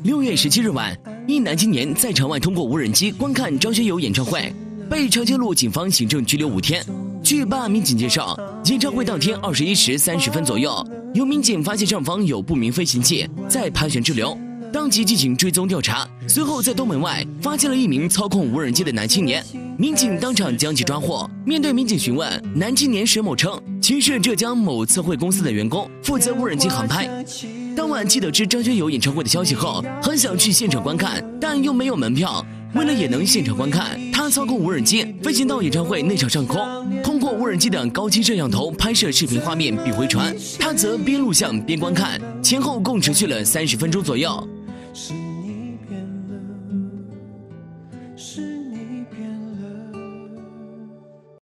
6月17日晚，一男青年在场外通过无人机观看张学友演唱会，被长颈鹿警方行政拘留5天。据办案民警介绍，演唱会当天21时30分左右，有民警发现上方有不明飞行器在盘旋滞留，当即进行追踪调查。随后在东门外发现了一名操控无人机的男青年，民警当场将其抓获。面对民警询问，男青年沈某称其是浙江某测绘公司的员工，负责无人机航拍。当晚既得知张学友演唱会的消息后，很想去现场观看，但又没有门票。为了也能现场观看，他操控无人机飞行到演唱会内场上空，通过无人机的高清摄像头拍摄视频画面并回传。他则边录像边观看，前后共持续了30分钟左右。